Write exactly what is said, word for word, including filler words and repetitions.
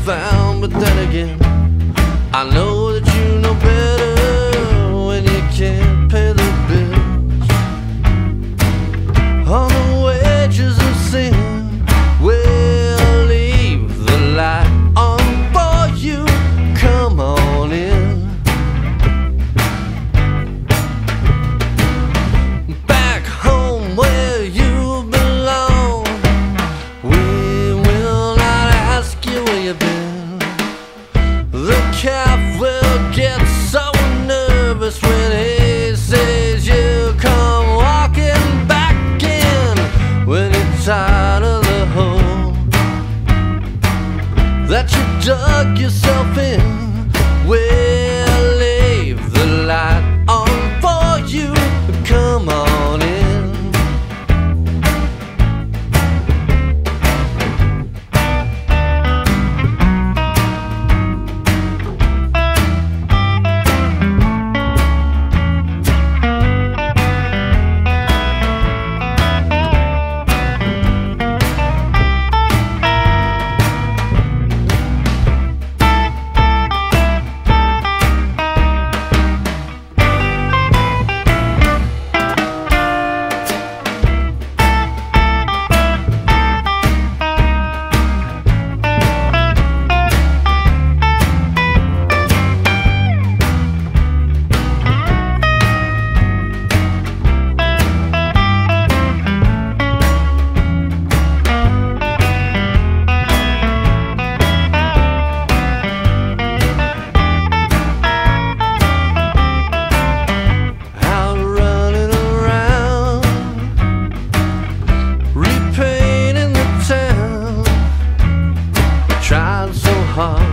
found, but then again, I know that you know better when you can't pay the bills. On the wages of sin, we'll leave the light on for you. Come on in. Back home where you belong, we will not ask you where you've been. The calf will get so nervous when he says you come walking back in, when you're tired of the hole that you dug yourself in. We'll leave the light on for you. Come on in. Tried so hard